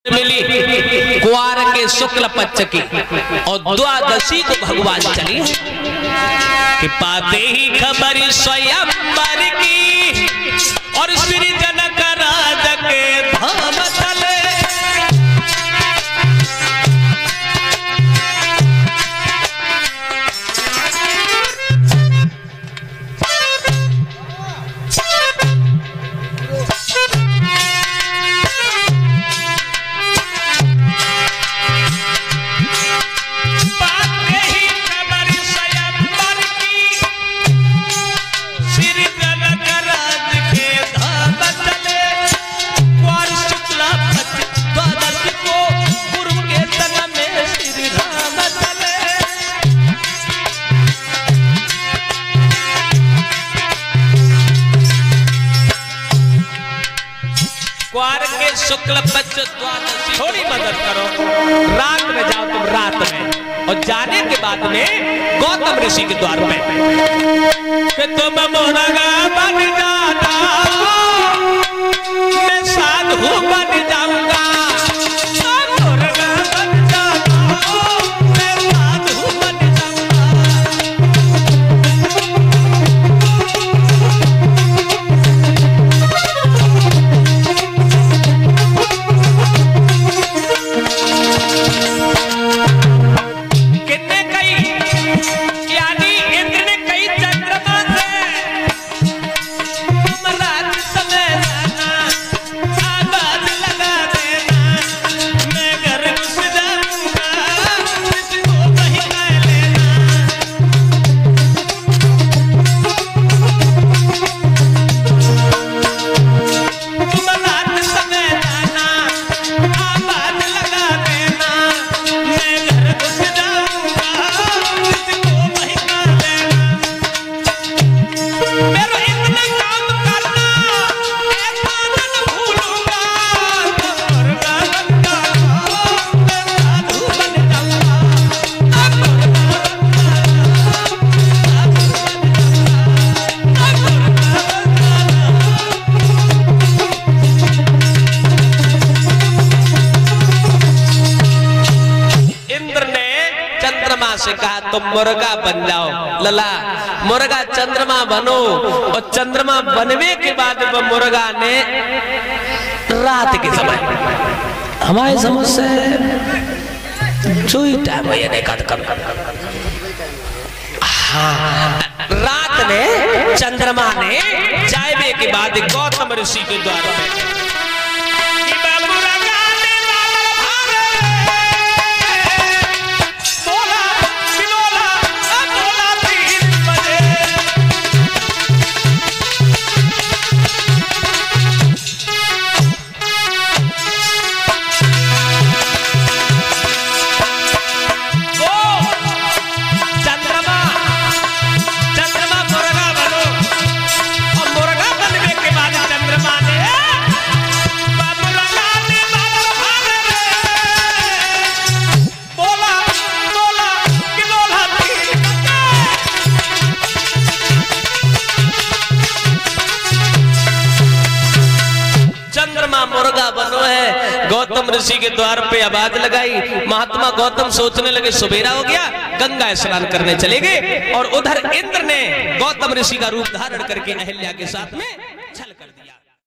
मिली कुआर के शुक्ल पक्ष की और द्वादशी को भगवान चली कि पाते ही खबर स्वयंवर की और श्री जनक राज के धाम चले। कुआर के शुक्ल पक्ष द्वादशी थोड़ी मदद करो, रात में जाओ तुम रात में और जाने के बाद में गौतम ऋषि के द्वार पे कि तुम मोरगा बन जाना मैं साधु बन जाऊंगा, मोरगा बन जाना मैं साधु बन जाऊंगा। से कहा तुम मुर्गा बन जाओ, लला मुर्गा चंद्रमा बनो और चंद्रमा बनने के बाद वह मुर्गा ने रात के समय हमारे समझ से जो ही टाइम है नहीं कर रात में चंद्रमा ने जाए के बाद गौतम ऋषि के द्वारा मुर्गा बनो है। गौतम ऋषि के द्वार पे आवाज लगाई, महात्मा गौतम सोचने लगे सुबेरा हो गया, गंगा स्नान करने चले गए और उधर इंद्र ने गौतम ऋषि का रूप धारण करके अहिल्या के साथ में